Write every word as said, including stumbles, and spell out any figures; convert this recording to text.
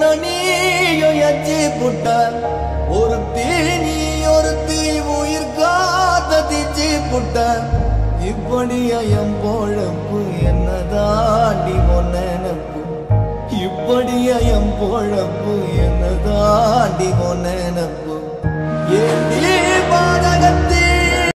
நீயோ எச்சி புட்ட ஒரு தீ நீ ஒரு தீ உயிர் காத்த தீச்சி புட்ட இப்படியா என் பொழப்பு என்ன தாண்டி நினப்பு இப்படியா என் பொழப்பு என்ன தாண்டி நினப்பு ஏன்